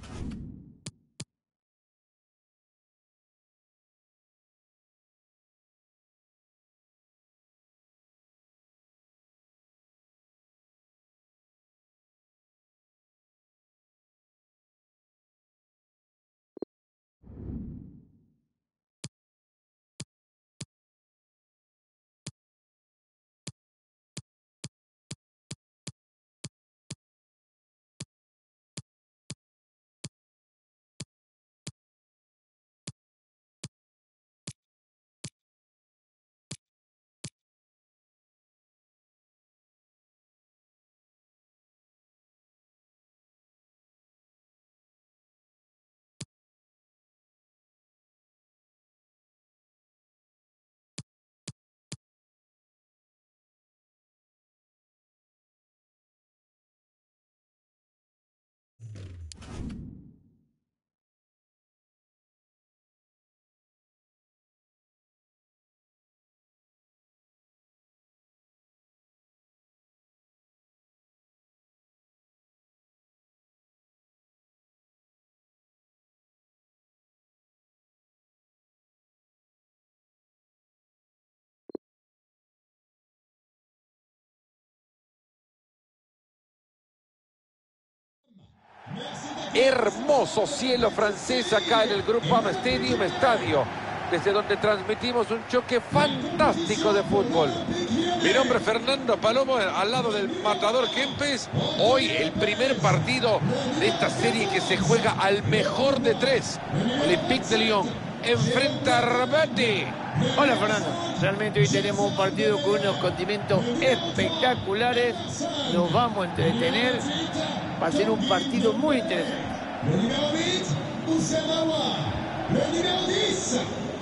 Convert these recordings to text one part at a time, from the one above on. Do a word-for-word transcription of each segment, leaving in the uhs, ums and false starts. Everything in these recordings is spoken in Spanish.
Hermoso cielo francés acá en el Groupama Stadium Estadio, desde donde transmitimos un choque fantástico de fútbol. Mi nombre es Fernando Palomo, al lado del matador Kempes. Hoy el primer partido de esta serie que se juega al mejor de tres. Olympique de Lyon enfrenta a Rabate. Hola Fernando, realmente hoy tenemos un partido con unos condimentos espectaculares. Nos vamos a entretener. Va a ser un partido muy interesante. Le numéro huit, Oussama Aouar. Le numéro dix,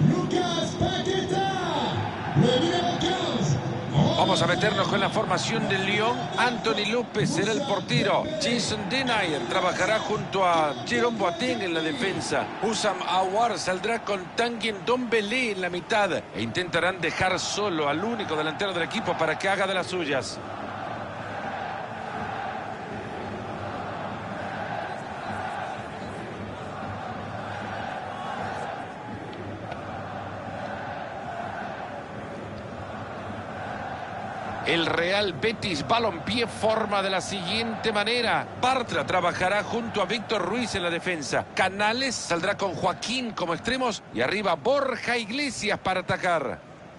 Lucas Paqueta. Le numéro quince. Vamos a meternos con la formación del Lyon. Anthony López será el portero. Jason Denayer trabajará junto a Jerome Boateng en la defensa. Oussama Aouar saldrá con Tanguy Ndombele en la mitad. E intentarán dejar solo al único delantero del equipo para que haga de las suyas. El Real Betis Balompié forma de la siguiente manera. Bartra trabajará junto a Víctor Ruiz en la defensa. Canales saldrá con Joaquín como extremos. Y arriba Borja Iglesias para atacar.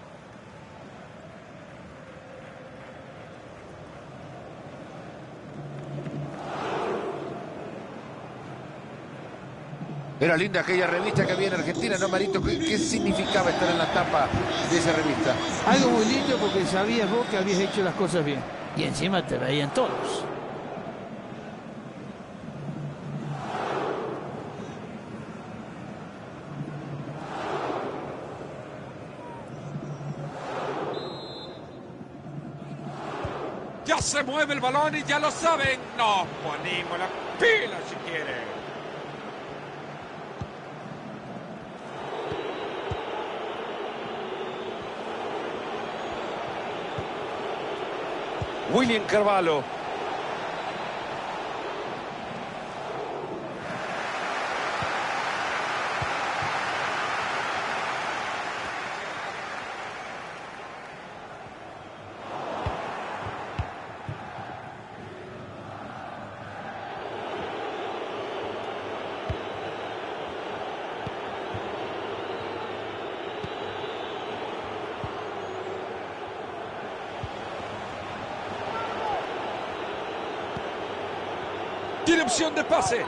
Era linda aquella revista que había en Argentina, ¿no, Marito? ¿Qué, qué significaba estar en la tapa de esa revista? Algo muy lindo porque sabías vos que habías hecho las cosas bien. Y encima te veían todos. Ya se mueve el balón y ya lo saben. Nos ponemos la pila si quieren. William Carvalho. Tiene opción de pase.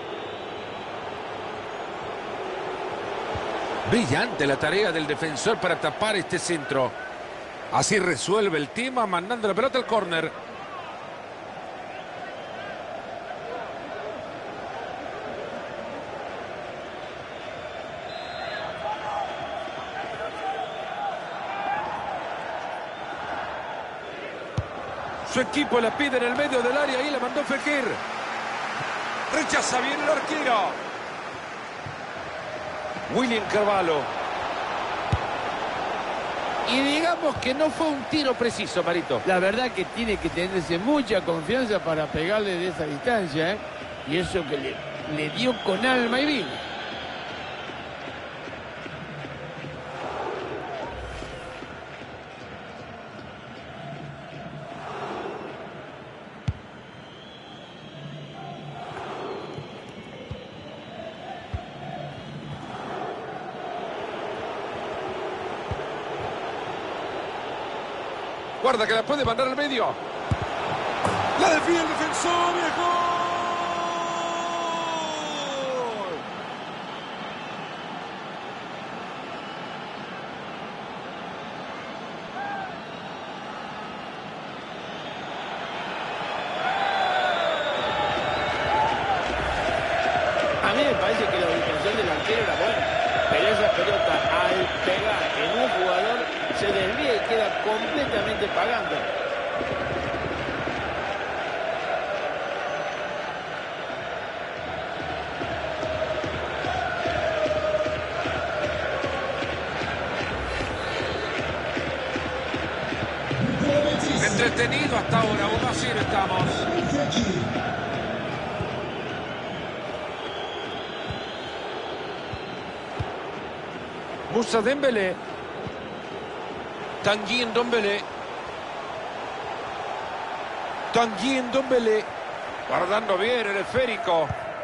Brillante la tarea del defensor para tapar este centro. Así resuelve el tema mandando la pelota al córner. Su equipo la pide en el medio del área y la mandó Fekir. Rechaza bien el arquero. William Carvalho. Y digamos que no fue un tiro preciso, Marito. La verdad que tiene que tenerse mucha confianza para pegarle de esa distancia, ¿eh? Y eso que le, le dio con alma y vida. Guarda que la puede mandar al medio. La define el defensor, viejo. A mí me parece que la ubicación del arquero era buena, pero esa pelota al pegar en un jugador se desvía y queda completamente pagando. Entretenido hasta ahora, uno a cero estamos. Moussa Dembélé. Tanguy Ndombele. Tanguy Ndombele. Guardando bien el esférico.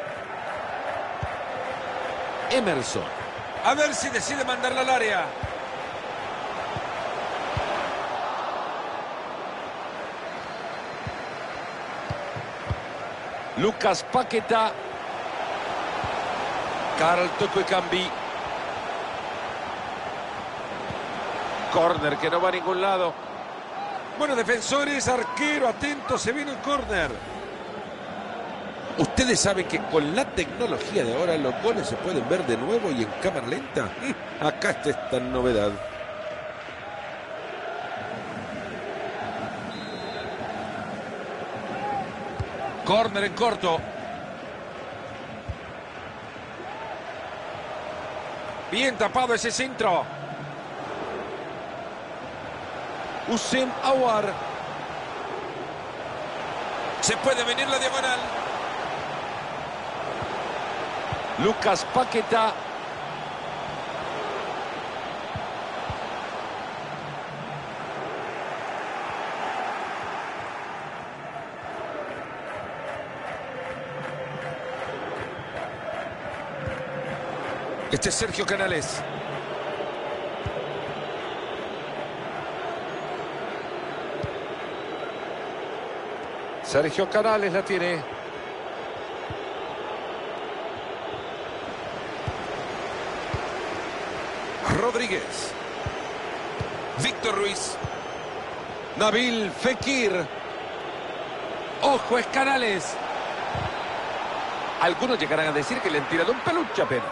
Emerson. A ver si decide mandarla al área. Lucas Paquetá. Karl Toko Ekambi. Córner que no va a ningún lado. Bueno, defensores, arquero, atento, se viene el córner. Ustedes saben que con la tecnología de ahora los goles se pueden ver de nuevo y en cámara lenta. Acá está esta novedad. Córner en corto. Bien tapado ese centro. Houssem Aouar. Se puede venir la diagonal. Lucas Paquetá. Este es Sergio Canales. Sergio Canales la tiene. Rodríguez. Víctor Ruiz. Nabil Fekir. Ojo, es Canales. Algunos llegarán a decir que le han tirado un peluche apenas.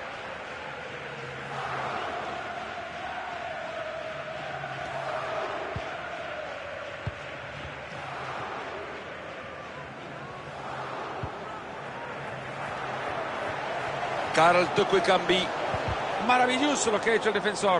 Karl Toko Ekambi. Maravilloso lo que ha hecho el defensor.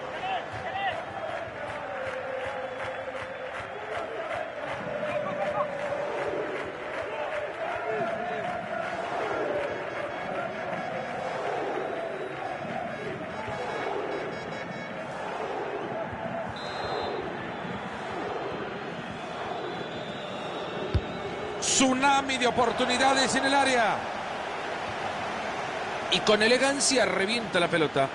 Tsunami de oportunidades en el área. Y con elegancia revienta la pelota.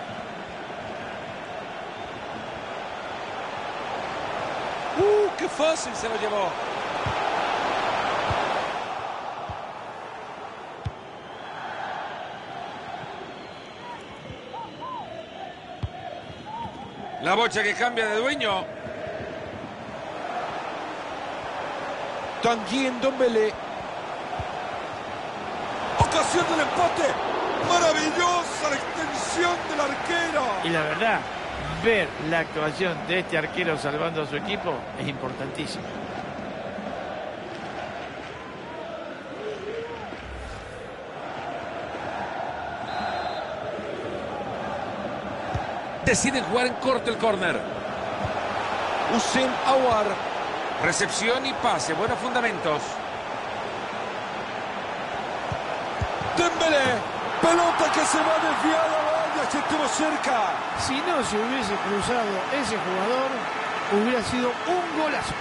¡Uh, qué fácil se lo llevó! La bocha que cambia de dueño. Tanguy Ndombele. ¡Ocasión del empate! ¡Maravillosa la extensión del arquero! Y la verdad, ver la actuación de este arquero salvando a su equipo es importantísimo. Deciden jugar en corto el córner. Houssem Aouar. Recepción y pase. Buenos fundamentos. Dembélé. Pelota que se va desviada, vaya, se estuvo cerca. Si no se hubiese cruzado ese jugador, hubiera sido un golazo.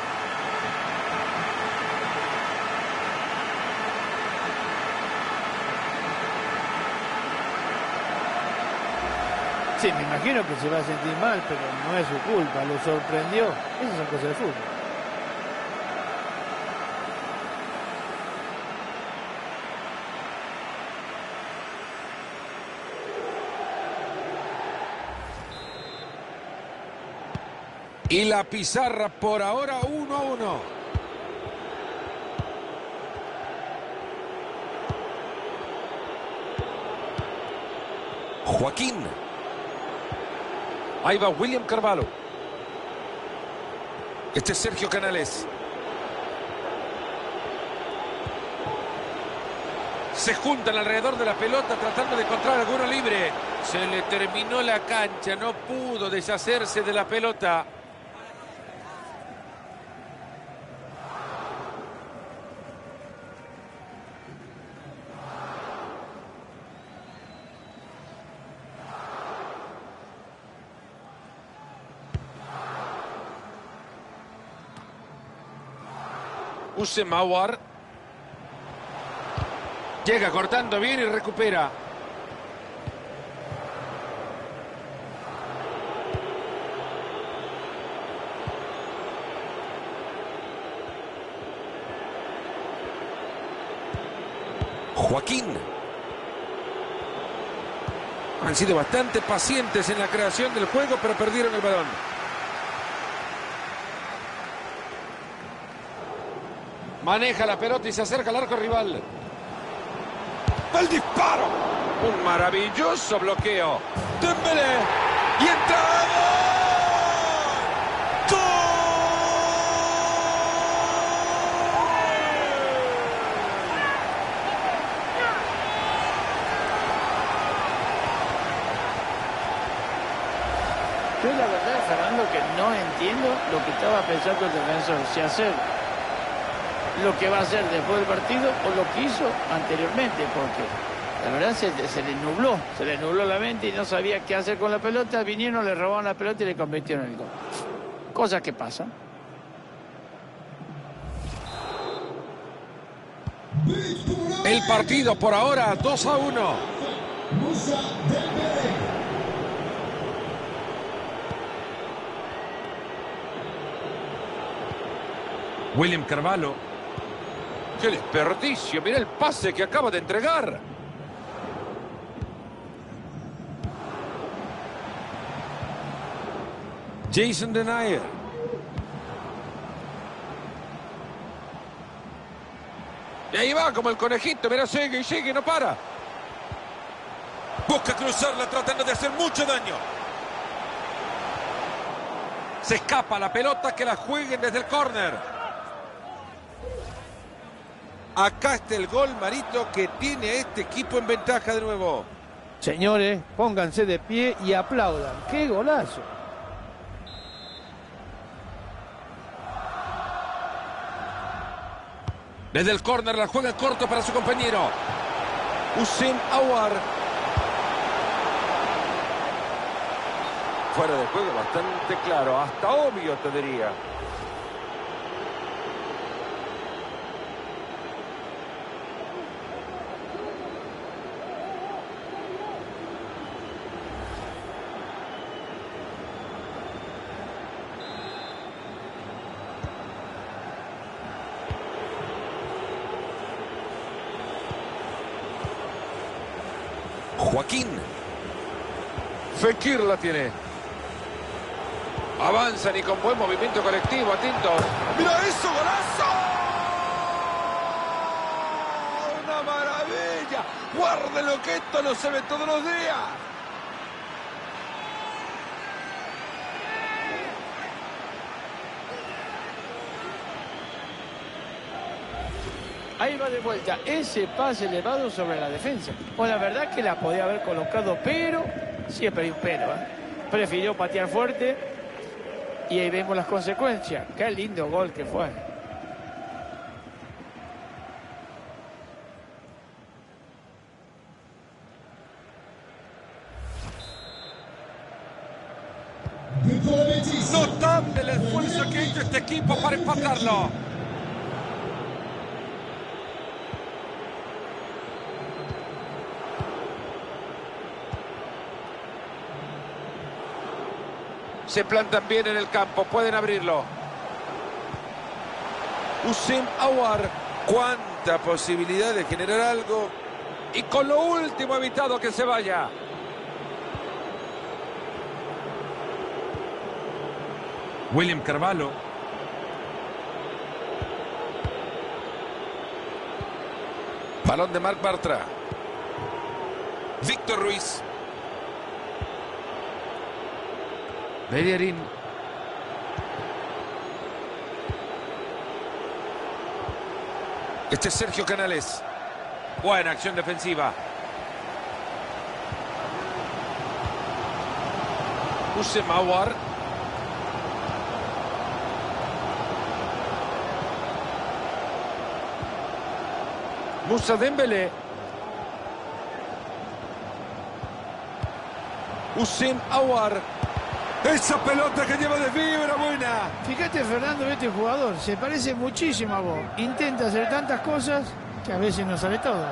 Sí, me imagino que se va a sentir mal, pero no es su culpa, lo sorprendió. Esas son cosas de fútbol. Y la pizarra por ahora uno a uno. Joaquín. Ahí va William Carvalho. Este es Sergio Canales. Se juntan alrededor de la pelota tratando de encontrar alguno libre. Se le terminó la cancha, no pudo deshacerse de la pelota. Houssem Aouar. Llega cortando bien y recupera. Joaquín. Han sido bastante pacientes en la creación del juego, pero perdieron el balón. Maneja la pelota y se acerca al arco rival. ¡El disparo! Un maravilloso bloqueo. Dembélé. Y entra. ¡Gol! Yo la verdad, Fernando, que no entiendo lo que estaba pensando el defensor. Si hacer lo que va a hacer después del partido o lo que hizo anteriormente, porque la verdad se, se le nubló, se le nubló la mente y no sabía qué hacer con la pelota. Vinieron, le robaron la pelota y le convirtieron en el gol. Cosas que pasan. El partido por ahora dos a uno. Moussa Dembélé. William Carvalho. ¡Qué desperdicio! Mira el pase que acaba de entregar. Jason Denayer. Y ahí va como el conejito. Mira, sigue y sigue, no para. Busca cruzarla tratando de hacer mucho daño. Se escapa la pelota, que la jueguen desde el córner. Acá está el gol, Marito, que tiene este equipo en ventaja de nuevo. Señores, pónganse de pie y aplaudan. ¡Qué golazo! Desde el córner la juega corto para su compañero. Houssem Aouar. Fuera de juego bastante claro, hasta obvio te diría. Joaquín. Fekir la tiene. Avanzan y con buen movimiento colectivo, atentos. ¡Mira eso, golazo! ¡Una maravilla! ¡Guárdenlo que esto no se ve todos los días! Ahí va de vuelta ese pase elevado sobre la defensa. Pues la verdad que la podía haber colocado, pero siempre hay un pero, ¿eh? Prefirió patear fuerte y ahí vemos las consecuencias. Qué lindo gol que fue. but pour le Betis. Notable el esfuerzo que ha hecho este equipo para empatarlo. Se plantan bien en el campo, pueden abrirlo. Houssem Aouar. Cuánta posibilidad de generar algo. Y con lo último evitado que se vaya. William Carvalho. Balón de Marc Bartra. Víctor Ruiz. Bellerín. Este es Sergio Canales. Buena acción defensiva. Houssem Aouar. Moussa Dembélé. Houssem Aouar. Esa pelota que lleva de fibra buena. Fíjate, Fernando, este jugador se parece muchísimo a vos. Intenta hacer tantas cosas que a veces no sale todo.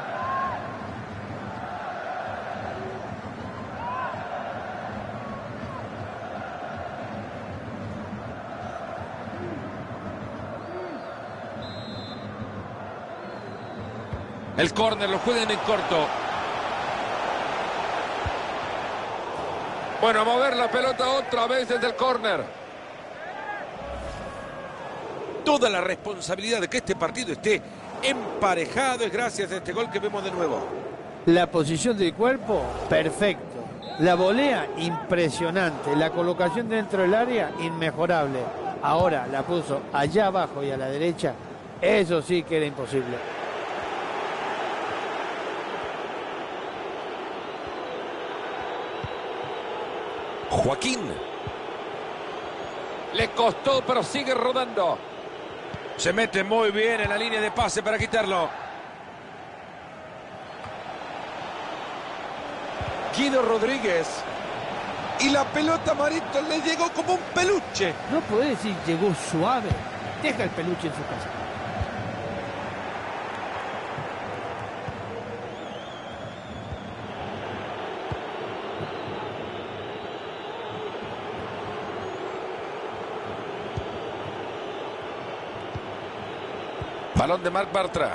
El córner lo juegan en corto. Bueno, a mover la pelota otra vez desde el córner. Toda la responsabilidad de que este partido esté emparejado es gracias a este gol que vemos de nuevo. La posición del cuerpo, perfecto. La volea, impresionante. La colocación dentro del área, inmejorable. Ahora la puso allá abajo y a la derecha. Eso sí que era imposible. Joaquín. Le costó, pero sigue rodando. Se mete muy bien en la línea de pase para quitarlo. Guido Rodríguez. Y la pelota, Marito, le llegó como un peluche. No podés decir llegó suave. Deja el peluche en su casa. Balón de Marc Bartra.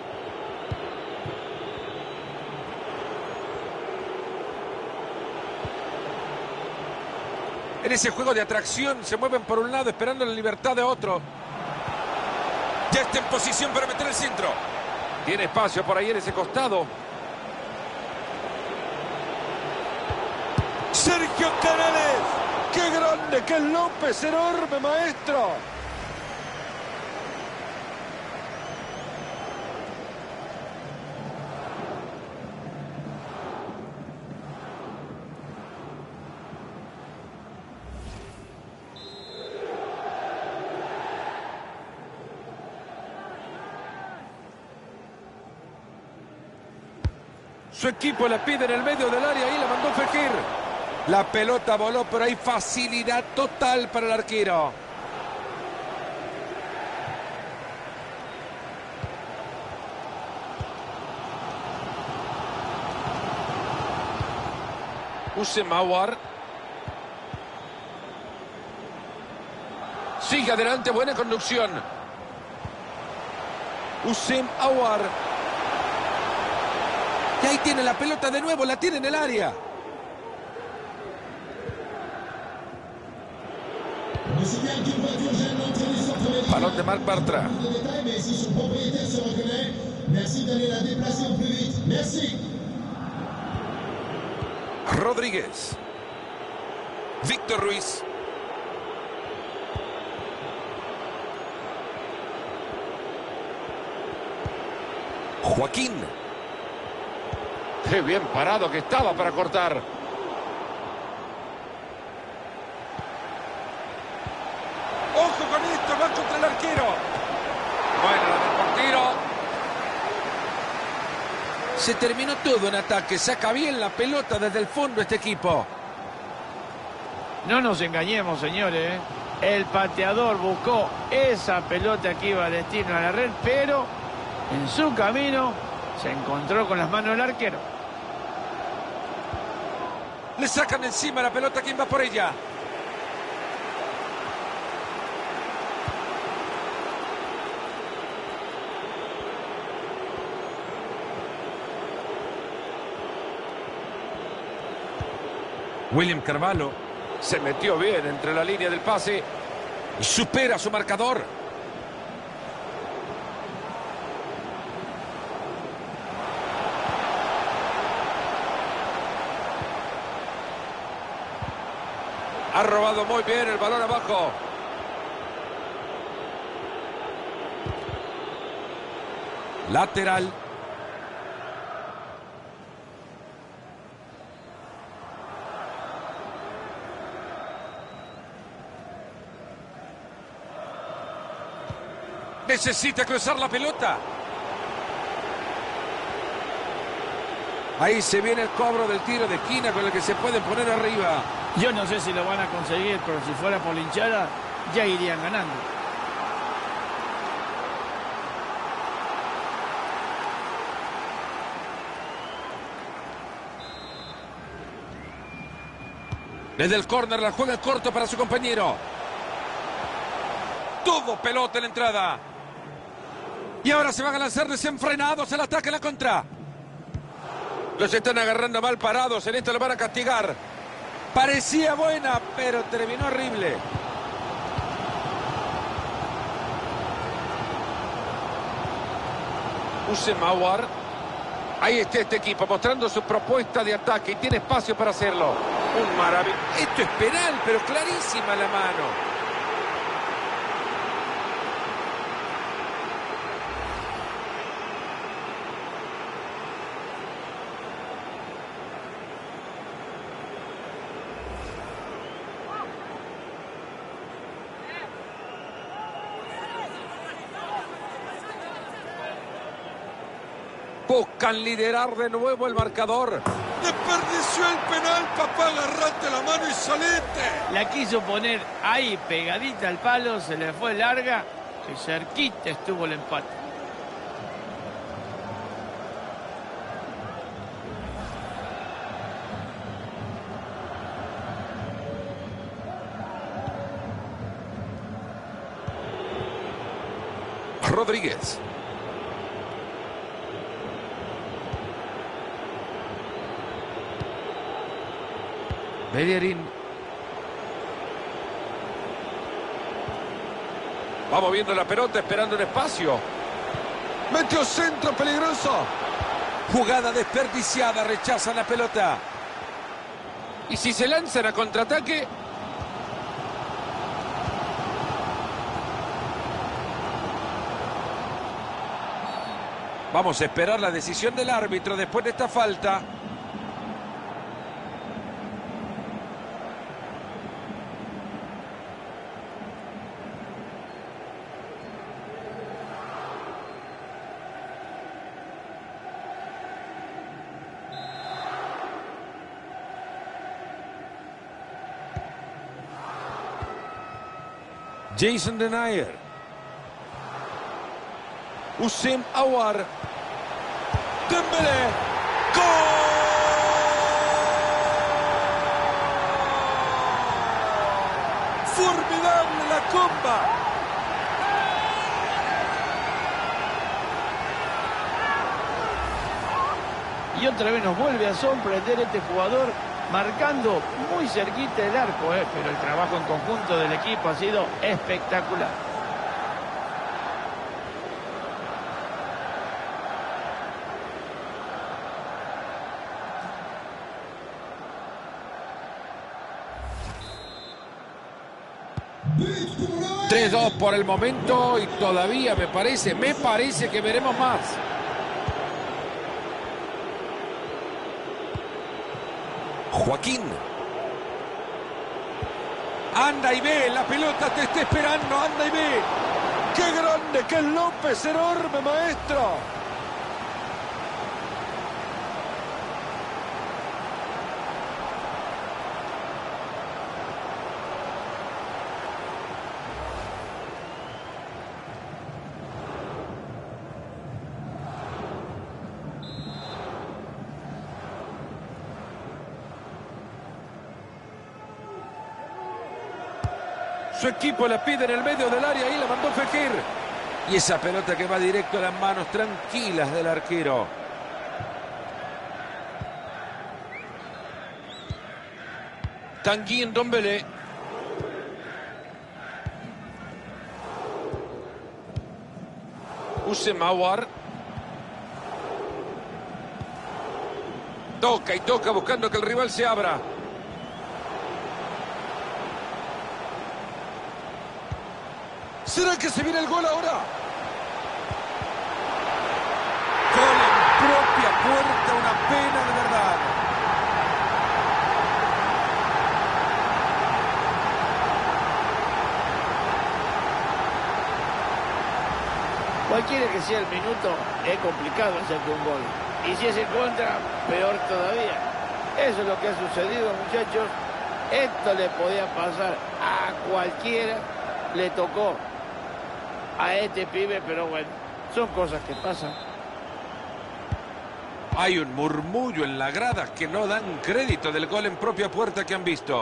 En ese juego de atracción se mueven por un lado esperando la libertad de otro. Ya está en posición para meter el centro. Tiene espacio por ahí en ese costado. Sergio Canales. ¡Qué grande que es López! ¡Enorme, maestro! Su equipo la pide en el medio del área y la mandó Fekir. La pelota voló, pero hay facilidad total para el arquero. Houssem Aouar. Sigue adelante, buena conducción. Houssem Aouar. Y ahí tiene la pelota de nuevo, la tiene en el área. Balón de Marc Bartra. Rodríguez. Víctor Ruiz. Joaquín. Qué bien parado que estaba para cortar. ¡Ojo con esto! ¡Va contra el arquero! Bueno, la del tiro. Se terminó todo en ataque. Saca bien la pelota desde el fondo este equipo. No nos engañemos, señores, ¿eh? El pateador buscó esa pelota que iba a destino a la red, pero en su camino se encontró con las manos del arquero. Le sacan encima la pelota. ¿Quién va por ella? William Carvalho se metió bien entre la línea del pase y supera su marcador. Ha robado muy bien el balón abajo. Lateral. Necesita cruzar la pelota. Ahí se viene el cobro del tiro de esquina con el que se pueden poner arriba. Yo no sé si lo van a conseguir, pero si fuera por la hinchada, ya irían ganando. Desde el córner la juega corto para su compañero. Tuvo pelota en la entrada. Y ahora se van a lanzar desenfrenados al ataque en la contra. Los están agarrando mal parados. En esto lo van a castigar. Parecía buena, pero terminó horrible. Houssem Aouar. Ahí está este equipo mostrando su propuesta de ataque y tiene espacio para hacerlo. Un maravilla. Esto es penal, pero clarísima la mano. Buscan liderar de nuevo el marcador. Desperdició el penal, papá, agarrate la mano y salete. La quiso poner ahí pegadita al palo, se le fue larga y cerquita estuvo el empate. Rodríguez. Bellerín. Va moviendo la pelota, esperando un espacio. Metió centro peligroso. Jugada desperdiciada, rechazan la pelota. Y si se lanzan a contraataque... Vamos a esperar la decisión del árbitro después de esta falta. Jason Denayer. Houssem Aouar. Dembélé. ¡Gol! Formidable la comba. Y otra vez nos vuelve a sorprender este jugador, marcando muy cerquita el arco, eh, pero el trabajo en conjunto del equipo ha sido espectacular. tres dos por el momento y todavía me parece, me parece que veremos más. Joaquín. Anda y ve, la pelota te está esperando, anda y ve. ¡Qué grande que es López, enorme maestro! Su equipo la pide en el medio del área y la mandó Fekir. Y esa pelota que va directo a las manos tranquilas del arquero. Tanguy Ndombele. Houssem Aouar. Toca y toca buscando que el rival se abra. ¿Será que se viene el gol ahora? Gol en propia puerta, una pena de verdad. Cualquiera que sea el minuto, es complicado hacerte un gol. Y si es en contra, peor todavía. Eso es lo que ha sucedido, muchachos. Esto le podía pasar a cualquiera. Le tocó a este pibe, pero bueno, son cosas que pasan. Hay un murmullo en la grada que no dan crédito del gol en propia puerta que han visto.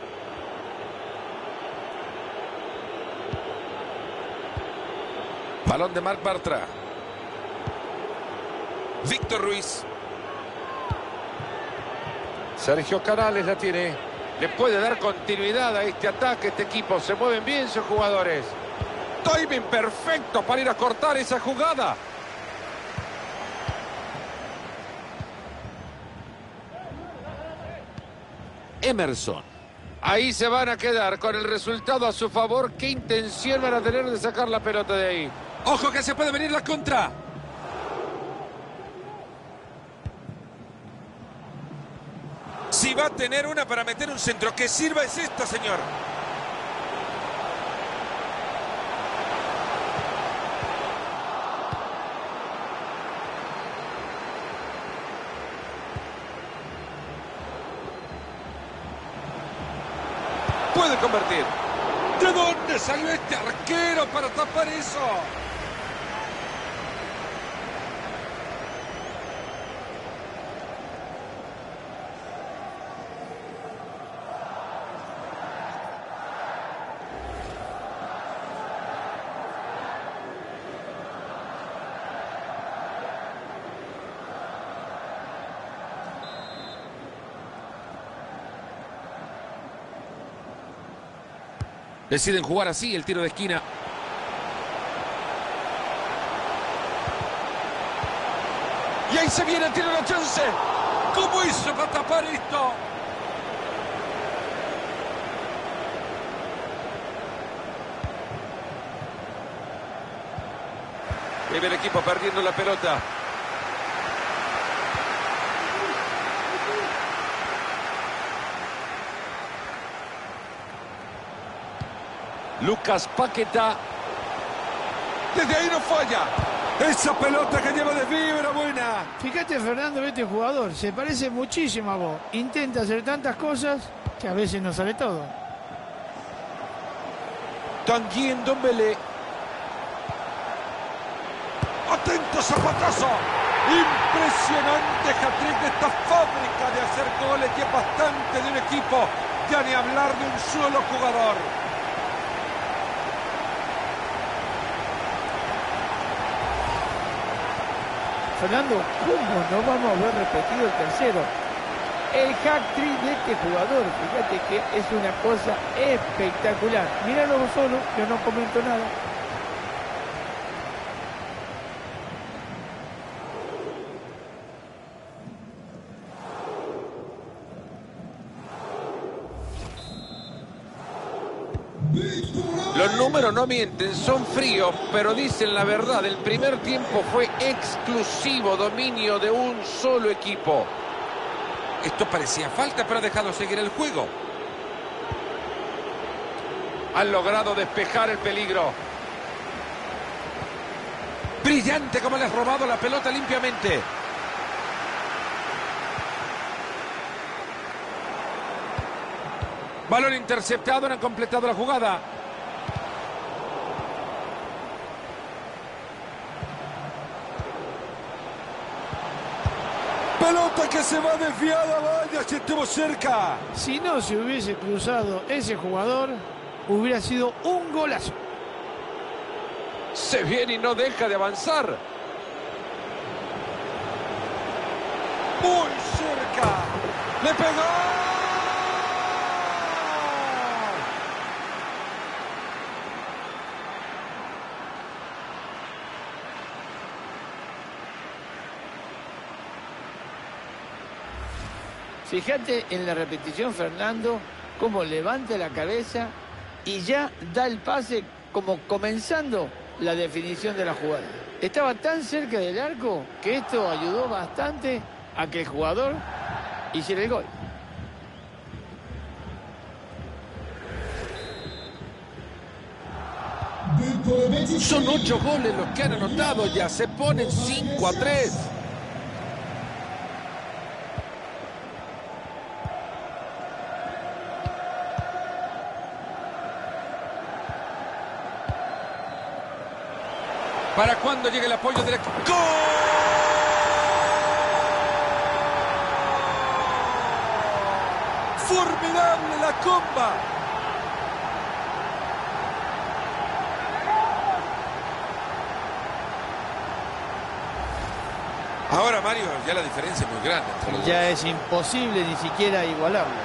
Balón de Marc Bartra. Víctor Ruiz. Sergio Canales la tiene. Le puede dar continuidad a este ataque, este equipo. Se mueven bien sus jugadores. Timing perfecto para ir a cortar esa jugada. Emerson. Ahí se van a quedar con el resultado a su favor. ¿Qué intención van a tener de sacar la pelota de ahí? ¡Ojo que se puede venir la contra! Si va a tener una para meter un centro que sirva es esta, señor. Puede convertir. ¿De dónde salió este arquero para tapar eso? Deciden jugar así el tiro de esquina. Y ahí se viene, tiene la chance. ¿Cómo hizo para tapar esto? Y ve el equipo perdiendo la pelota. Lucas Paquetá. Desde ahí no falla. Esa pelota que lleva desvío era buena. Fíjate, Fernando, este jugador se parece muchísimo a vos. Intenta hacer tantas cosas que a veces no sale todo. Tanguy Ndombele. ¡Atento, zapatazo! Impresionante hat-trick de esta fábrica de hacer goles, que es bastante de un equipo. Ya ni hablar de un solo jugador. Fernando, ¿cómo no vamos a ver repetido el tercero? El hat-trick de este jugador, fíjate que es una cosa espectacular. Míralo vos solo, yo no comento nada. Los números no mienten, son fríos, pero dicen la verdad. El primer tiempo fue exclusivo dominio de un solo equipo. Esto parecía falta, pero ha dejado seguir el juego. Han logrado despejar el peligro. Brillante como le has robado la pelota limpiamente. Balón interceptado, no han completado la jugada. Pelota que se va desviada, vaya, si estuvo cerca. Si no se hubiese cruzado ese jugador, hubiera sido un golazo. Se viene y no deja de avanzar. Muy cerca. ¡Le pegó! Fíjate en la repetición, Fernando, cómo levanta la cabeza y ya da el pase como comenzando la definición de la jugada. Estaba tan cerca del arco que esto ayudó bastante a que el jugador hiciera el gol. Son ocho goles los que han anotado ya. Se ponen cinco a tres. ¿Para cuándo llega el apoyo del equipo? ¡Gol! ¡Formidable la comba! Ahora, Mario, ya la diferencia es muy grande entre los Ya dos. es imposible ni siquiera igualarlo.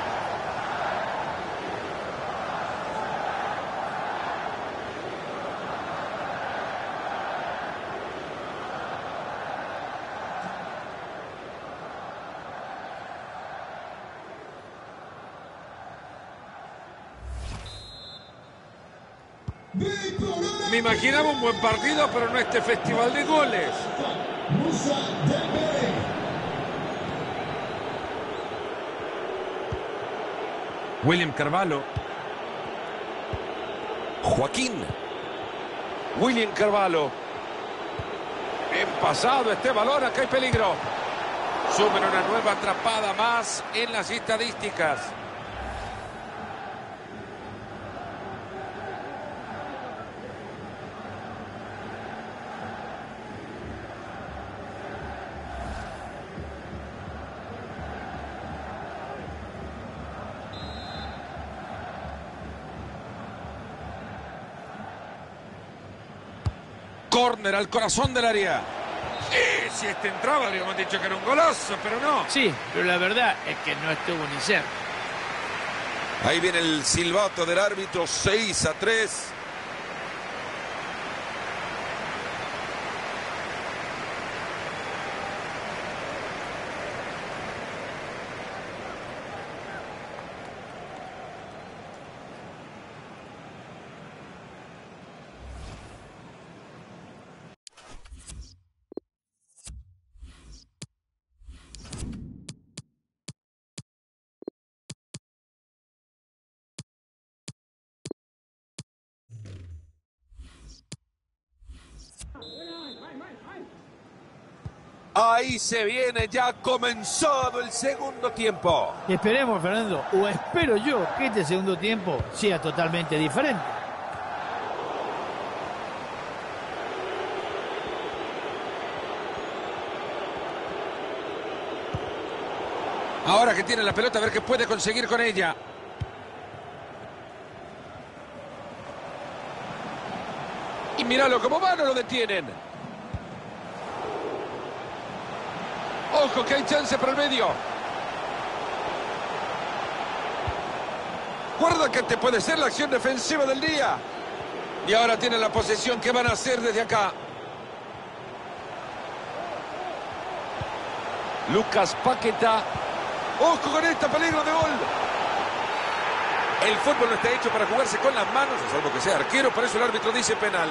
Me imaginaba un buen partido, pero no este festival de goles. Moussa Dembélé. William Carvalho. Joaquín. William Carvalho. Bien pasado este balón, acá hay peligro. Sumen una nueva atrapada más en las estadísticas. Córner al corazón del área. Eh, si este entraba, habríamos dicho que era un golazo, pero no. Sí, pero la verdad es que no estuvo ni cerca. Ahí viene el silbato del árbitro, seis a tres. Ahí se viene, ya ha comenzado el segundo tiempo. Esperemos, Fernando, o espero yo que este segundo tiempo sea totalmente diferente. Ahora que tiene la pelota, a ver qué puede conseguir con ella. Y míralo cómo va, no lo detienen. Ojo que hay chance para el medio. Guarda que te puede ser la acción defensiva del día. Y ahora tienen la posesión. ¿Qué van a hacer desde acá? Lucas Paquetá. Ojo con esta, peligro de gol. El fútbol no está hecho para jugarse con las manos, a salvo que sea arquero, por eso el árbitro dice penal.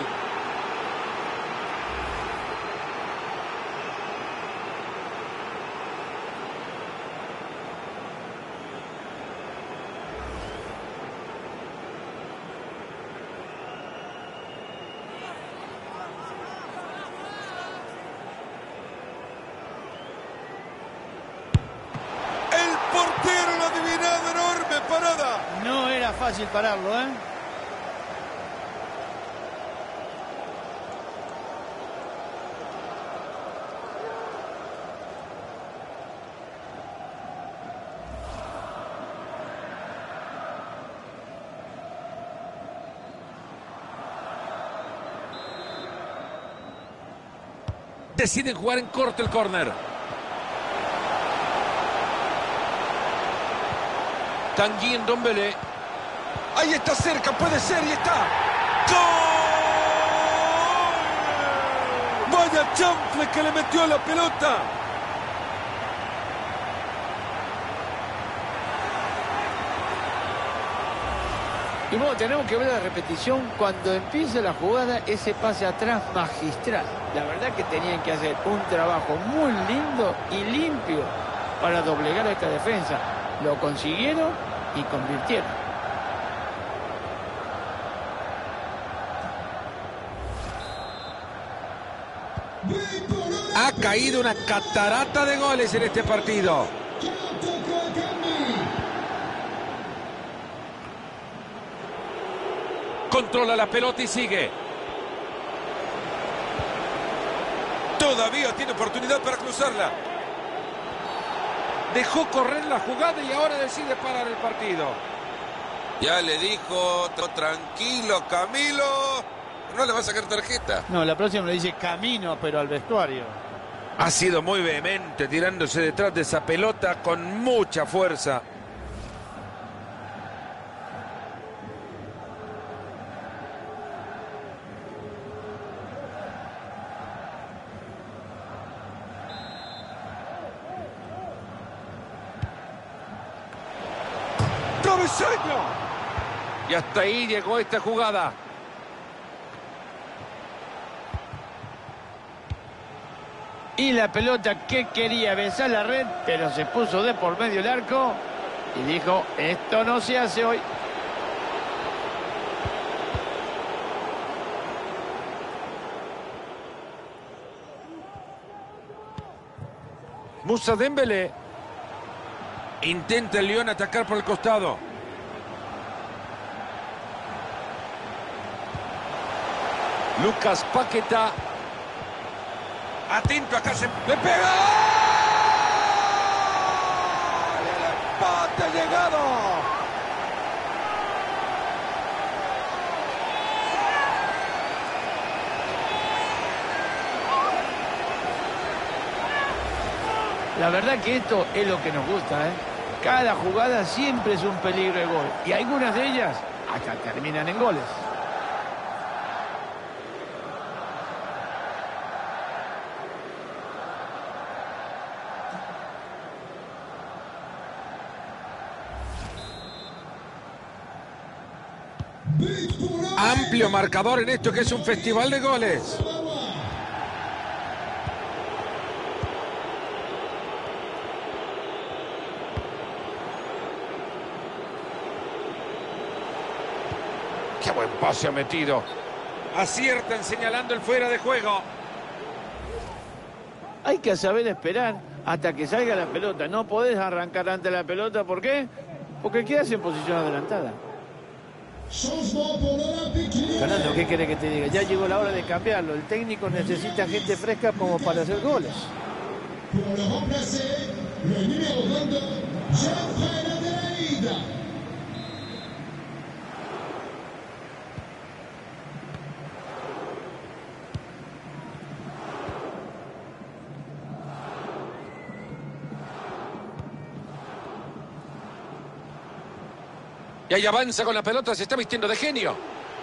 No era fácil pararlo, ¿eh? Deciden jugar en corto el córner. Tanguy Ndombele. Ahí está cerca, puede ser, y está. ¡Gol! Vaya chanfle que le metió a la pelota. Y bueno, tenemos que ver la repetición cuando empieza la jugada, ese pase atrás magistral. La verdad que tenían que hacer un trabajo muy lindo y limpio para doblegar a esta defensa. Lo consiguieron y convirtieron. Ha caído una catarata de goles en este partido. Controla la pelota y sigue. Todavía tiene oportunidad para cruzarla. Dejó correr la jugada y ahora decide parar el partido. Ya le dijo, tranquilo, Camilo. No le va a sacar tarjeta. No, la próxima le dice camino, pero al vestuario. Ha sido muy vehemente tirándose detrás de esa pelota con mucha fuerza. Y hasta ahí llegó esta jugada. Y la pelota que quería besar la red, pero se puso de por medio el arco y dijo, esto no se hace hoy. Moussa Dembélé. Intenta el Lyon atacar por el costado. Lucas Paquetá. Atento, acá se... ¡Le pega! ¡El empate ha llegado! La verdad que esto es lo que nos gusta, ¿eh? Cada jugada siempre es un peligro de gol. Y algunas de ellas hasta terminan en goles. Amplio marcador en esto que es un festival de goles. Qué buen pase ha metido. Aciertan señalando el fuera de juego. Hay que saber esperar hasta que salga la pelota. No podés arrancar ante la pelota. ¿Por qué? Porque quedas en posición adelantada. Fernando, ¿qué quiere que te diga? Ya llegó la hora de cambiarlo. El técnico necesita gente fresca como para hacer goles. Y ahí avanza con la pelota, se está vistiendo de genio.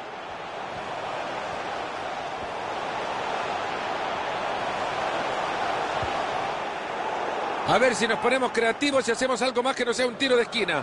A ver si nos ponemos creativos y hacemos algo más que no sea un tiro de esquina.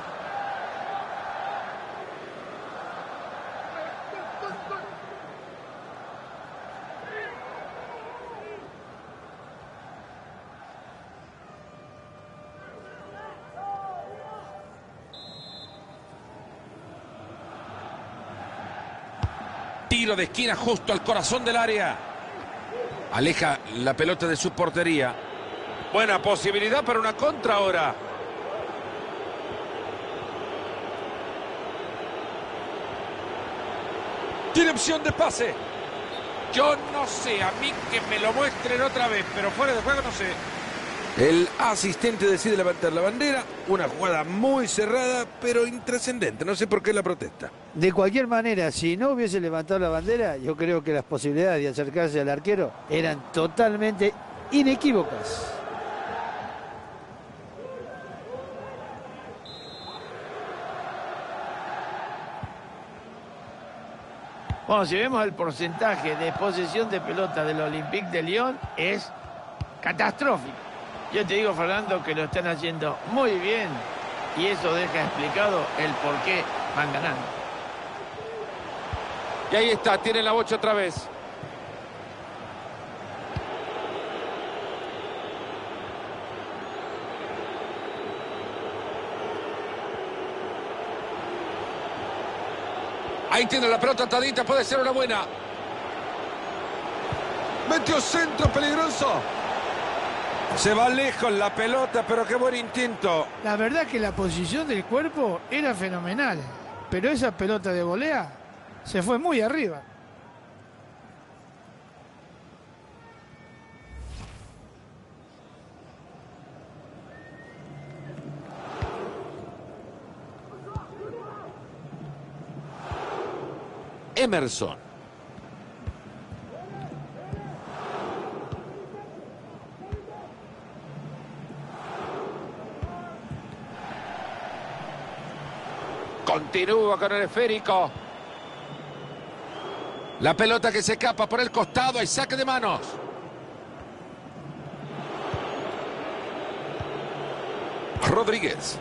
Tiro de esquina justo al corazón del área. Aleja la pelota de su portería. Buena posibilidad para una contra ahora. Tiene opción de pase. Yo no sé, a mí que me lo muestren otra vez, pero fuera de juego no sé. El asistente decide levantar la bandera. Una jugada muy cerrada, pero intrascendente. No sé por qué la protesta. De cualquier manera, si no hubiese levantado la bandera, yo creo que las posibilidades de acercarse al arquero eran totalmente inequívocas. Bueno, si vemos el porcentaje de posesión de pelota del Olympique de Lyon, es catastrófico. Yo te digo, Fernando, que lo están haciendo muy bien y eso deja explicado el por qué van ganando. Y ahí está, tiene la bocha otra vez. Ahí tiene la pelota atadita, puede ser una buena. Metió centro peligroso. Se va lejos la pelota, pero qué buen intento. La verdad que la posición del cuerpo era fenomenal, pero esa pelota de volea se fue muy arriba. Emerson. Continúa con el esférico. La pelota que se escapa por el costado. Hay saque de manos. Rodríguez.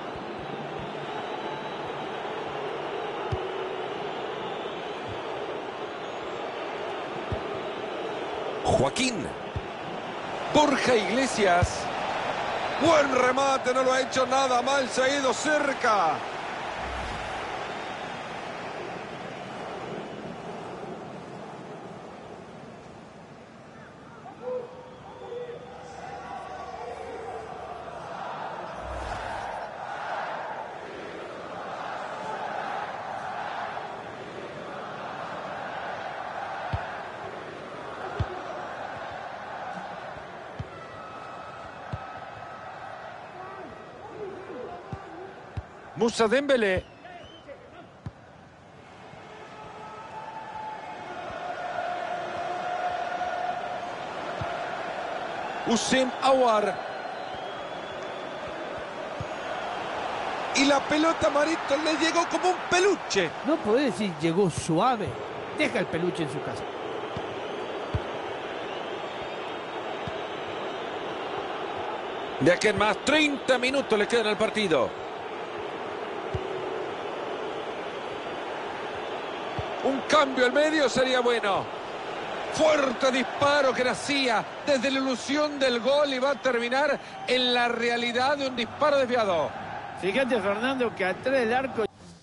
Joaquín. Borja Iglesias. Buen remate, no lo ha hecho nada mal, se ha ido cerca. Moussa Dembélé. Houssem Aouar. Y la pelota Marito le llegó como un peluche. No podés decir llegó suave. Deja el peluche en su casa. De aquí en más, treinta minutos le quedan al partido. Un cambio al medio sería bueno. Fuerte disparo que nacía desde la ilusión del gol y va a terminar en la realidad de un disparo desviado. Fíjate, Fernando, que atrás del arco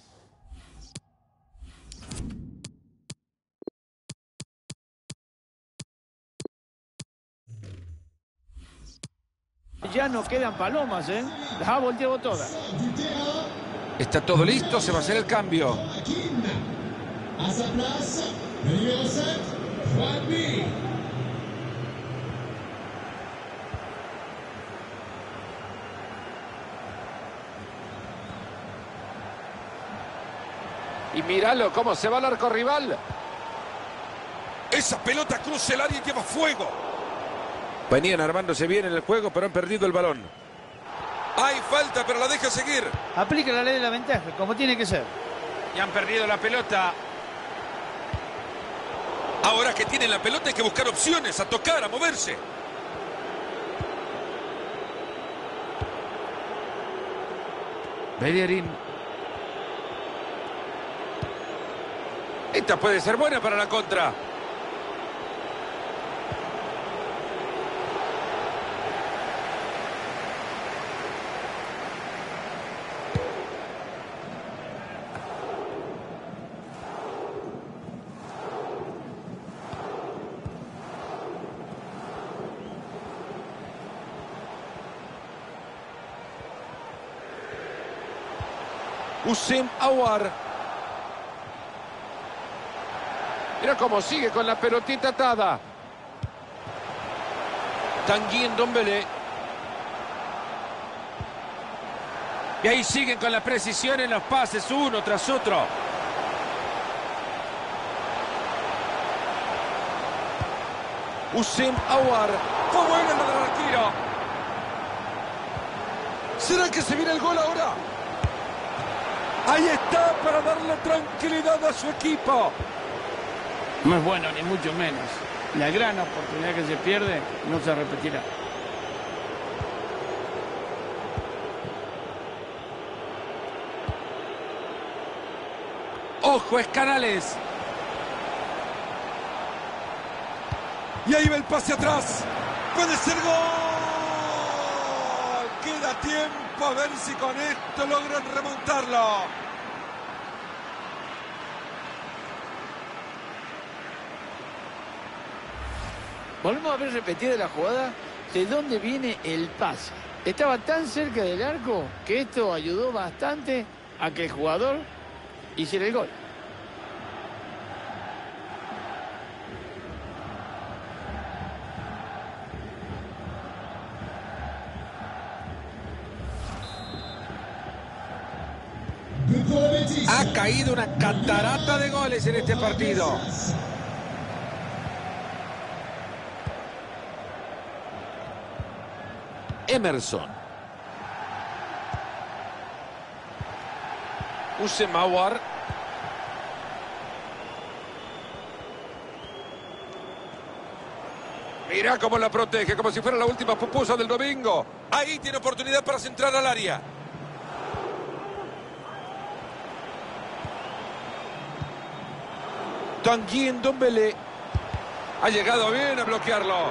ya no quedan palomas, ¿eh? Las ha volteado todas. Está todo listo, se va a hacer el cambio. À sa place, le numéro sept, Juanmi. Y míralo cómo se va al arco rival. Esa pelota cruza el área y lleva fuego. Venían armándose bien en el juego, pero han perdido el balón. Hay falta, pero la deja seguir. Aplica la ley de la ventaja, como tiene que ser. Y han perdido la pelota. Ahora que tienen la pelota hay que buscar opciones, a tocar, a moverse. Bellerín. Esta puede ser buena para la contra. Houssem Aouar. Mira cómo sigue con la pelotita atada. Tanguy Ndombele. Y ahí siguen con la precisión en los pases, uno tras otro. Houssem Aouar. ¡Fue buena la del arquero! ¿Será que se viene el gol ahora? Ahí está para darle tranquilidad a su equipo. No es bueno, ni mucho menos. La gran oportunidad que se pierde no se repetirá. ¡Ojo, es Canales! Y ahí va el pase atrás. ¡Puede ser gol! Queda tiempo a ver si con esto logran remontarlo. Volvemos a ver repetida la jugada de dónde viene el pase. Estaba tan cerca del arco que esto ayudó bastante a que el jugador hiciera el gol. Ha caído una catarata de goles en este partido. Emerson. Houssem Aouar. Mira cómo la protege, como si fuera la última pupusa del domingo. Ahí tiene oportunidad para centrar al área. Tanguy Ndombele. Ha llegado bien a bloquearlo.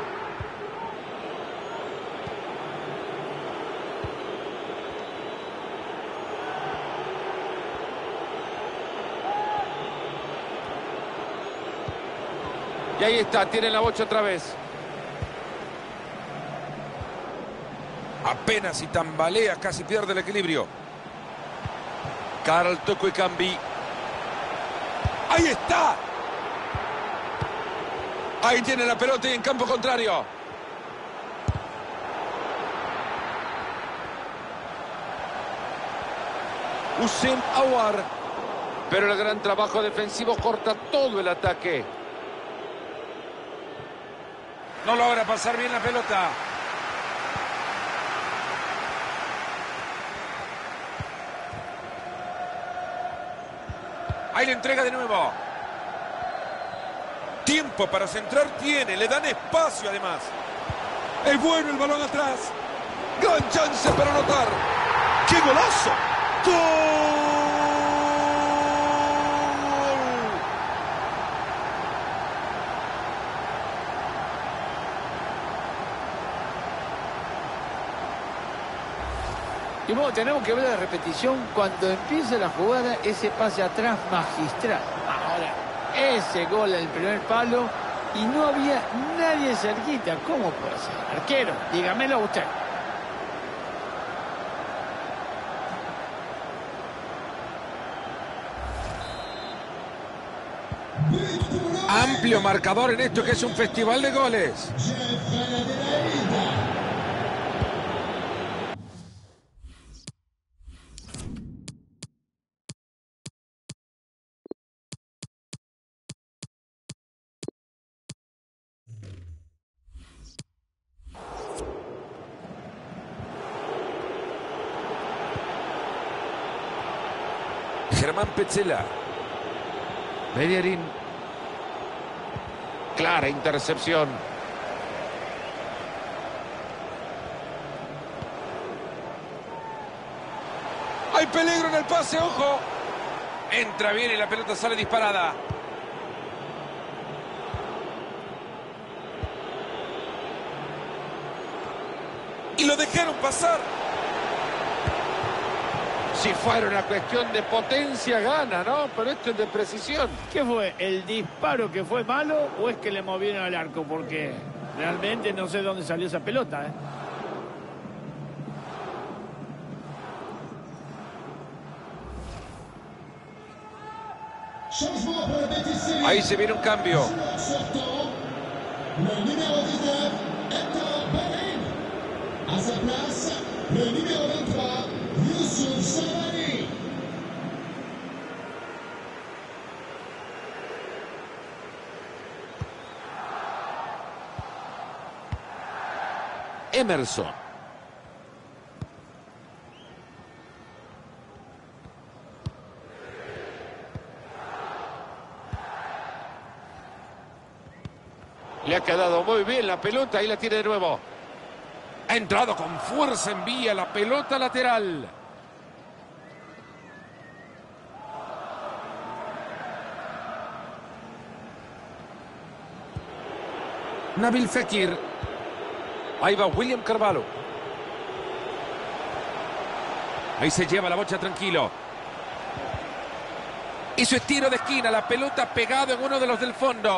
Y ahí está, tiene la bocha otra vez. Apenas si tambalea, casi pierde el equilibrio. Karl Toko Ekambi. ¡Ahí está! Ahí tiene la pelota y en campo contrario. Houssem Aouar. Pero el gran trabajo defensivo corta todo el ataque. No logra pasar bien la pelota. Ahí le entrega de nuevo. Tiempo para centrar tiene. Le dan espacio además. Es bueno el balón atrás. Gran chance para anotar. ¡Qué golazo! ¡Gol! Y bueno, tenemos que ver la repetición cuando empieza la jugada, ese pase atrás magistral. Ahora, ese gol al primer palo y no había nadie cerquita. ¿Cómo puede ser? Arquero, dígamelo usted. Amplio marcador en esto que es un festival de goles. Germán Petzela. Bellerín. Clara intercepción. Hay peligro en el pase, ojo. Entra bien y la pelota sale disparada. Y lo dejaron pasar. Si fuera una cuestión de potencia, gana, ¿no? Pero esto es de precisión. ¿Qué fue? ¿El disparo que fue malo o es que le movieron al arco? Porque realmente no sé dónde salió esa pelota, ¿eh? Ahí se viene un cambio. Le numéro diecinueve, Hector Bellerin. A sa place, le numéro veintitrés, Youssouf Emerson. Le ha quedado muy bien la pelota, ahí la tiene de nuevo. Ha entrado con fuerza, envía la pelota lateral. Nabil Fekir. Ahí va William Carvalho. Ahí se lleva la bocha tranquilo. Hizo tiro de esquina, la pelota pegado en uno de los del fondo.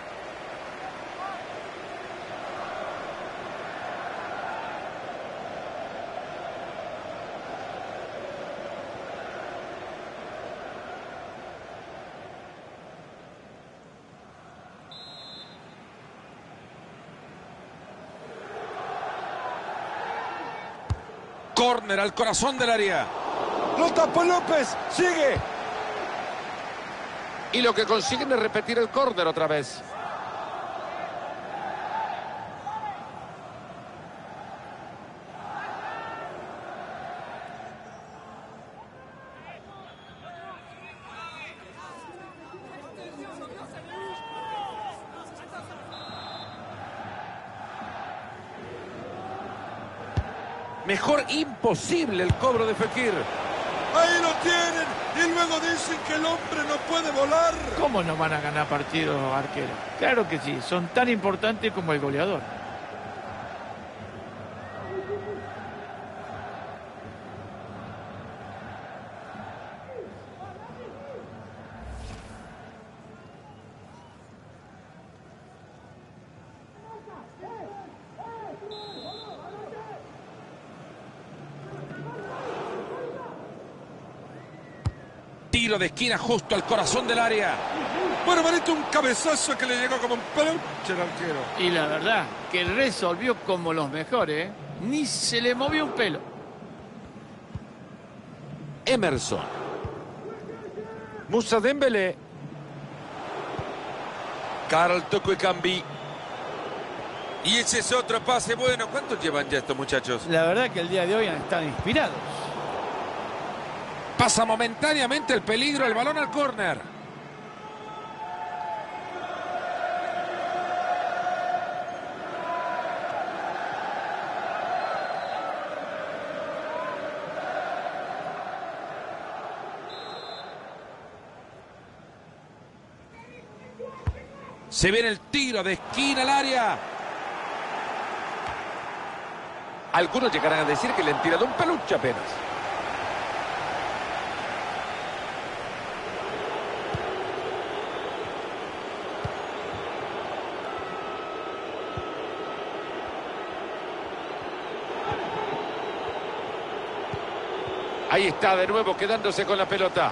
Córner al corazón del área. Lo tapó López. Sigue. Y lo que consiguen es repetir el córner otra vez. Mejor imposible el cobro de Fekir. Ahí lo tienen. Y luego dicen que el hombre no puede volar. ¿Cómo no van a ganar partidos arqueros? Claro que sí, son tan importantes como el goleador. Tiro de esquina justo al corazón del área. Bueno, Marito, un cabezazo que le llegó como un peluche al arquero. Y la verdad, que resolvió como los mejores, ¿eh? Ni se le movió un pelo. Emerson. Moussa Dembélé. Karl Toko Ekambi. Y ese es otro pase bueno. ¿Cuántos llevan ya estos muchachos? La verdad que el día de hoy han estado inspirados. Pasa momentáneamente el peligro, el balón al córner. Se viene el tiro de esquina al área. Algunos llegarán a decir que le han tirado un peluche apenas. Ahí está de nuevo quedándose con la pelota.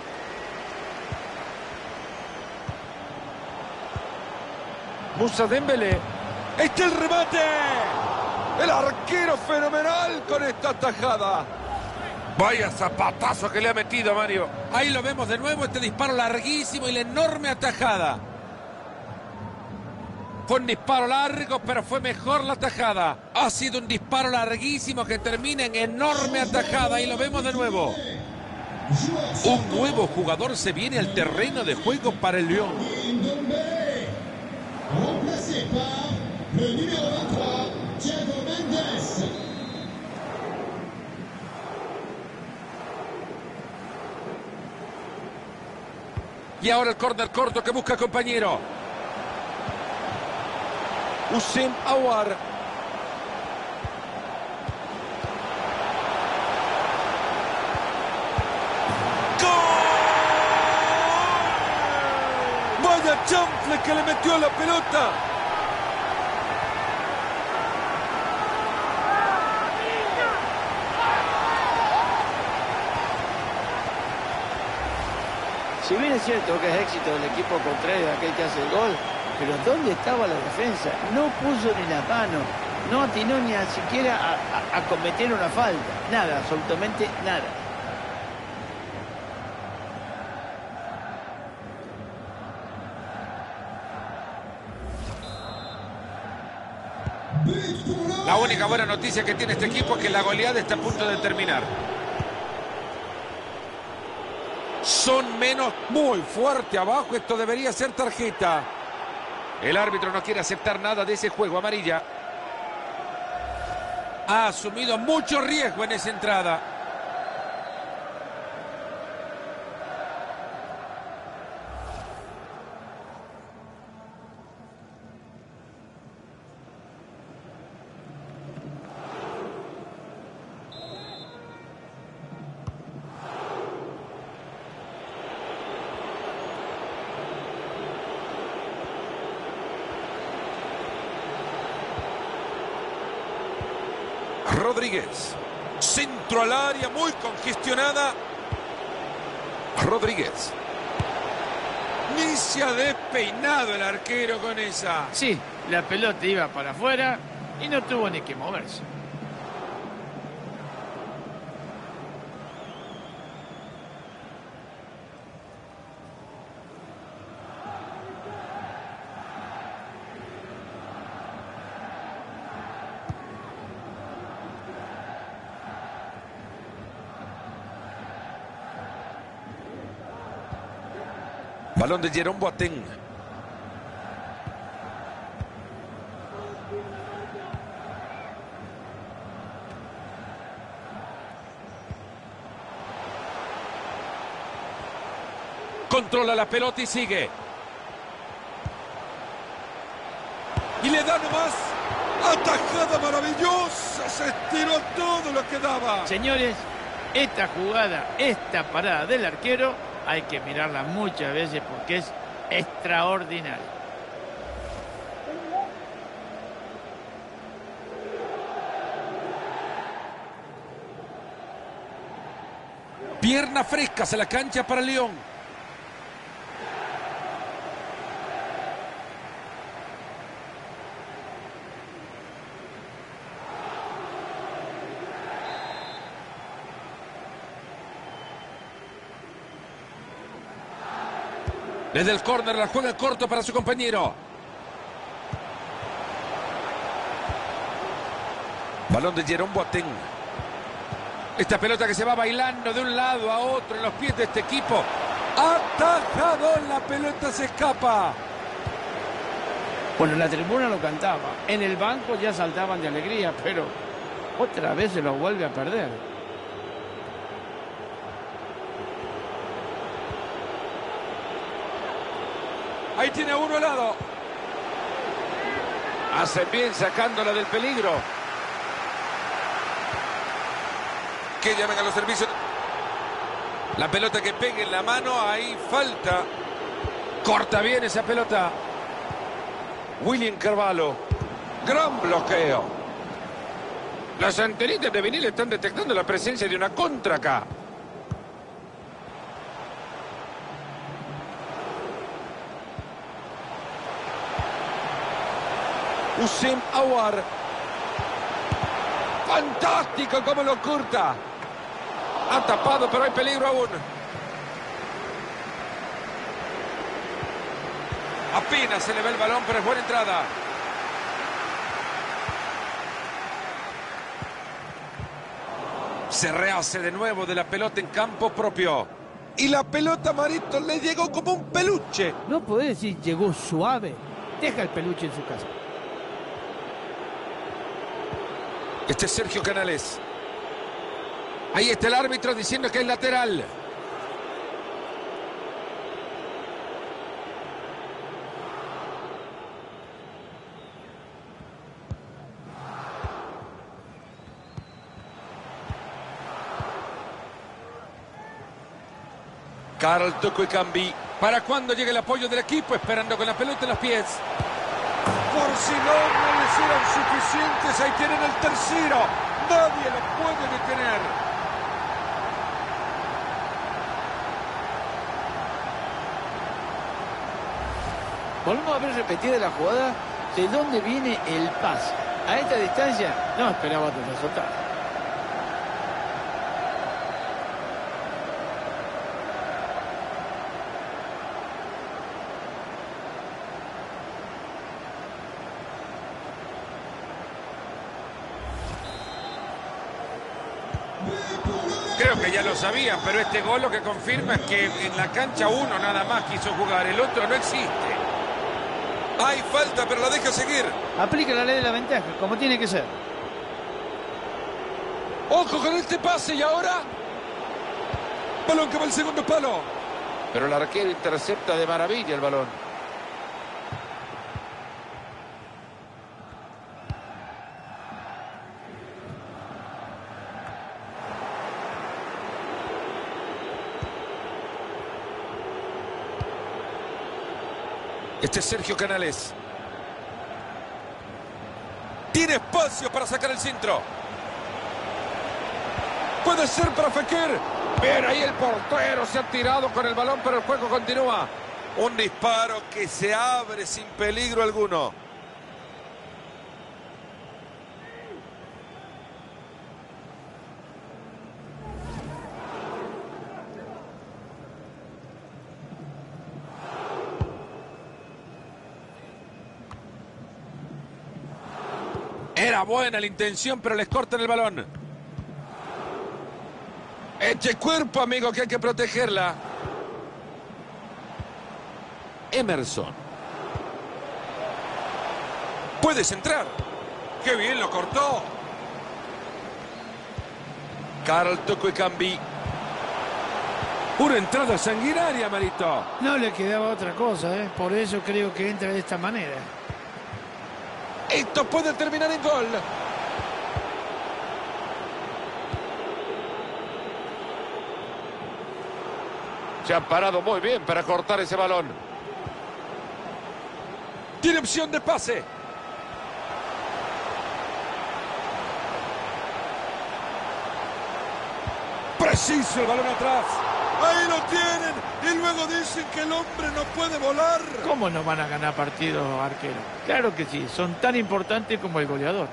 Moussa Dembélé. ¡Este es el remate! El arquero fenomenal con esta tajada. Vaya zapatazo que le ha metido Mario. Ahí lo vemos de nuevo, este disparo larguísimo y la enorme atajada. Fue un disparo largo, pero fue mejor la atajada. Ha sido un disparo larguísimo que termina en enorme atajada. Ahí lo vemos de nuevo. Un nuevo jugador se viene al terreno de juego para el Lyon. Remplacé par le numéro veintitrés, Thiago Mendes. Y ahora el córner corto que busca compañero. Houssem Aouar. ¡Vaya chanfle que le metió la pelota! Si bien es cierto que es éxito del equipo contrario, aquel que hace el gol, pero ¿dónde estaba la defensa? No puso ni la mano, no atinó ni a siquiera a, a, a cometer una falta. Nada, absolutamente nada. La única buena noticia que tiene este equipo es que la goleada está a punto de terminar. Son menos, muy fuerte abajo. Esto debería ser tarjeta. El árbitro no quiere aceptar nada de ese juego. Amarilla. Ha asumido mucho riesgo en esa entrada. Rodríguez, centro al área, muy congestionada. Rodríguez. Ni se ha despeinado el arquero con esa. Sí, la pelota iba para afuera y no tuvo ni que moverse. Balón de Jerome Boateng. Controla la pelota y sigue. Y le da nomás. Atajada maravillosa. Se estiró todo lo que daba. Señores, esta jugada, esta parada del arquero, hay que mirarla muchas veces porque es extraordinaria. Pierna fresca a la cancha para León. Desde el córner la juega corto para su compañero. Balón de Jerome Boateng. Esta pelota que se va bailando de un lado a otro en los pies de este equipo. Atajado, la pelota se escapa. Bueno, la tribuna lo cantaba. En el banco ya saltaban de alegría, pero otra vez se lo vuelve a perder. Ahí tiene a uno al lado. Hace bien sacándola del peligro. Que llamen a los servicios. La pelota que pegue en la mano, ahí falta. Corta bien esa pelota. William Carvalho. Gran bloqueo. Las antenitas de vinil están detectando la presencia de una contra acá. Houssem Aouar. Fantástico como lo corta. Ha tapado, pero hay peligro aún. Apenas se le ve el balón, pero es buena entrada. Se rehace de nuevo de la pelota en campo propio. Y la pelota, Marito, le llegó como un peluche. No podés decir llegó suave. Deja el peluche en su casa. Este es Sergio Canales. Ahí está el árbitro diciendo que es lateral. Carl Tucuicambi. ¿Para cuándo llega el apoyo del equipo? Esperando con la pelota en los pies. Por si no, no les eran suficientes, ahí tienen el tercero. Nadie lo puede detener. Volvemos a ver repetida la jugada. ¿De dónde viene el pase? A esta distancia no esperaba otro resultado. que ya lo sabían, pero este gol lo que confirma es que en la cancha uno nada más quiso jugar, el otro no existe. Hay falta, pero la deja seguir. Aplica la ley de la ventaja, como tiene que ser. Ojo con este pase y ahora... balón que va al segundo palo. Pero el arquero intercepta de maravilla el balón. Este es Sergio Canales. Tiene espacio para sacar el centro. Puede ser para Fekir. Bien, ahí el portero se ha tirado con el balón, pero el juego continúa. Un disparo que se abre sin peligro alguno. Era buena la intención, pero les cortan el balón. Eche cuerpo, amigo, que hay que protegerla. Emerson. Puedes entrar. ¡Qué bien lo cortó! Carl Tucuicambi. Una entrada sanguinaria, Marito. No le quedaba otra cosa, ¿eh? Por eso creo que entra de esta manera. Esto puede terminar en gol. Se han parado muy bien para cortar ese balón. Tiene opción de pase. Preciso el balón atrás. Ahí lo tienen. Y luego dicen que el hombre no puede volar. ¿Cómo no van a ganar partidos, arquero? Claro que sí, son tan importantes como el goleador.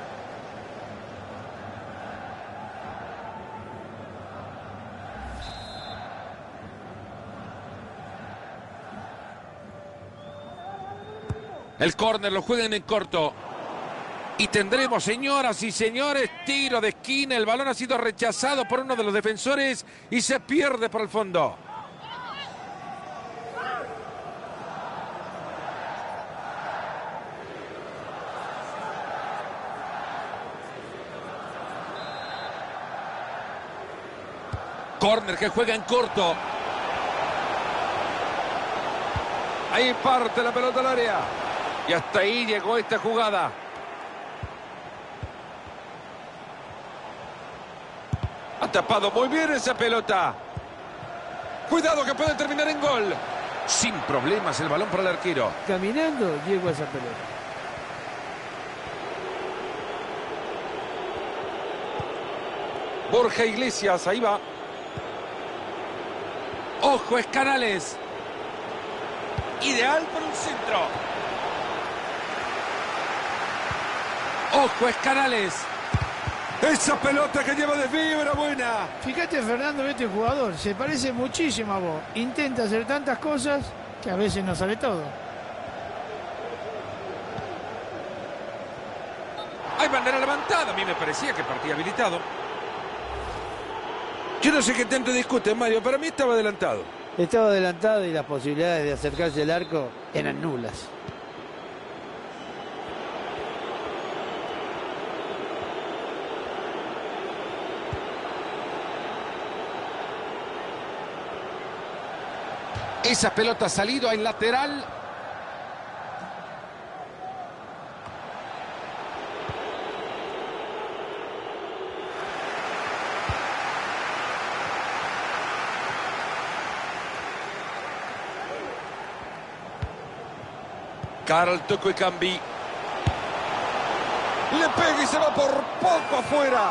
El córner lo juegan en corto. Y tendremos, señoras y señores, tiro de esquina. El balón ha sido rechazado por uno de los defensores y se pierde por el fondo. Córner que juega en corto. Ahí parte la pelota al área. Y hasta ahí llegó esta jugada. Ha tapado muy bien esa pelota. Cuidado que puede terminar en gol. Sin problemas el balón para el arquero. Caminando llegó a esa pelota. Borja Iglesias, ahí va. Ojo, es Canales. Ideal para un centro. Ojo, es Canales. Esa pelota que lleva desvío era buena. Fíjate, Fernando, este jugador se parece muchísimo a vos. Intenta hacer tantas cosas que a veces no sale todo. Hay bandera levantada. A mí me parecía que partía habilitado. Yo no sé qué tanto discuten, Mario. Para mí estaba adelantado. Estaba adelantado y las posibilidades de acercarse al arco eran nulas. Esa pelota ha salido en lateral. Carl Tucuicambi. Le pega y se va por poco afuera.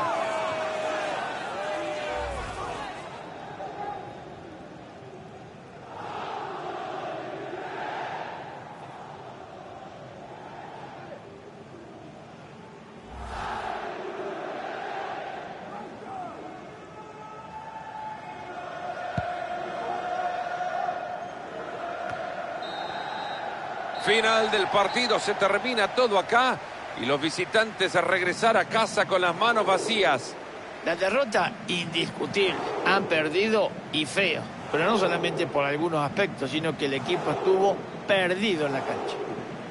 Final del partido, se termina todo acá y los visitantes a regresar a casa con las manos vacías. La derrota indiscutible. Han perdido y feo. Pero no solamente por algunos aspectos, sino que el equipo estuvo perdido en la cancha.